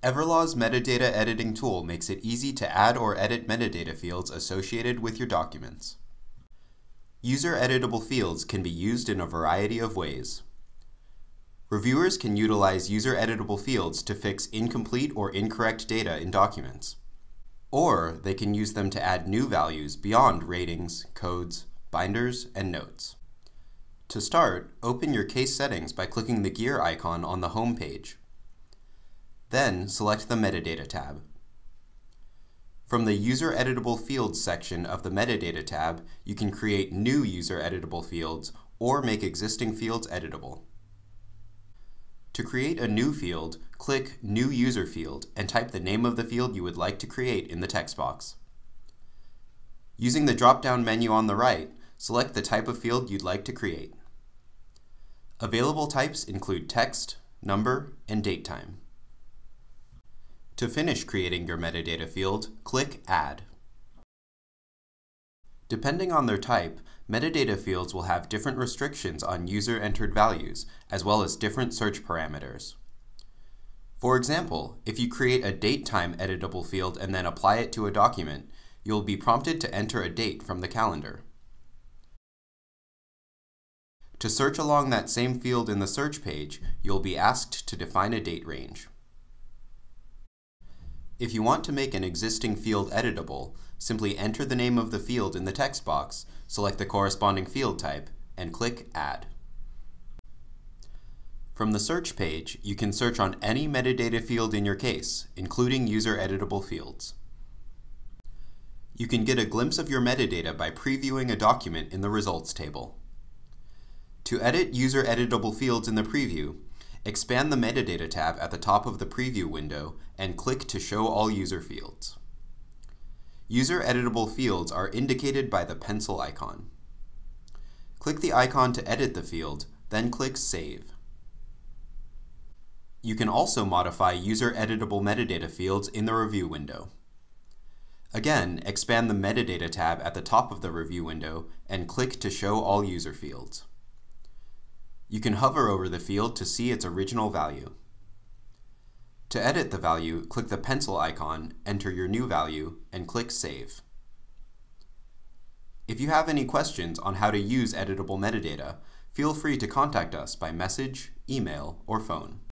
Everlaw's metadata editing tool makes it easy to add or edit metadata fields associated with your documents. User editable fields can be used in a variety of ways. Reviewers can utilize user editable fields to fix incomplete or incorrect data in documents. Or they can use them to add new values beyond ratings, codes, binders, and notes. To start, open your case settings by clicking the gear icon on the home page. Then select the Metadata tab. From the User Editable Fields section of the Metadata tab, you can create new user editable fields or make existing fields editable. To create a new field, click New User Field and type the name of the field you would like to create in the text box. Using the drop-down menu on the right, select the type of field you'd like to create. Available types include text, number, and date time. To finish creating your metadata field, click Add. Depending on their type, metadata fields will have different restrictions on user-entered values, as well as different search parameters. For example, if you create a date-time editable field and then apply it to a document, you'll be prompted to enter a date from the calendar. To search along that same field in the search page, you'll be asked to define a date range. If you want to make an existing field editable, simply enter the name of the field in the text box, select the corresponding field type, and click Add. From the search page, you can search on any metadata field in your case, including user editable fields. You can get a glimpse of your metadata by previewing a document in the results table. To edit user editable fields in the preview, expand the Metadata tab at the top of the preview window and click to show all user fields. User editable fields are indicated by the pencil icon. Click the icon to edit the field, then click Save. You can also modify user editable metadata fields in the review window. Again, expand the Metadata tab at the top of the review window and click to show all user fields. You can hover over the field to see its original value. To edit the value, click the pencil icon, enter your new value, and click Save. If you have any questions on how to use editable metadata, feel free to contact us by message, email, or phone.